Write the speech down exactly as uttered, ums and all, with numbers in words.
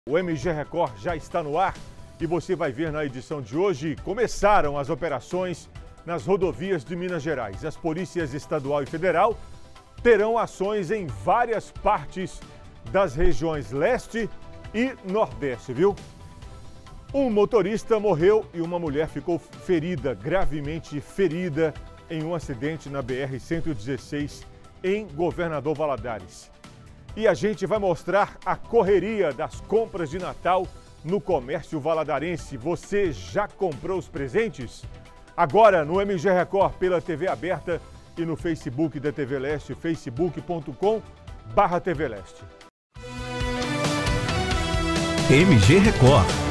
O M G Record já está no ar e você vai ver na edição de hoje, começaram as operações nas rodovias de Minas Gerais. As polícias estadual e federal terão ações em várias partes das regiões leste e nordeste, viu? Um motorista morreu e uma mulher ficou ferida, gravemente ferida, em um acidente na B R cento e dezesseis em Governador Valadares. E a gente vai mostrar a correria das compras de Natal no comércio valadarense. Você já comprou os presentes? Agora no M G Record pela T V aberta e no Facebook da T V Leste, facebook ponto com barra T V Leste. M G Record.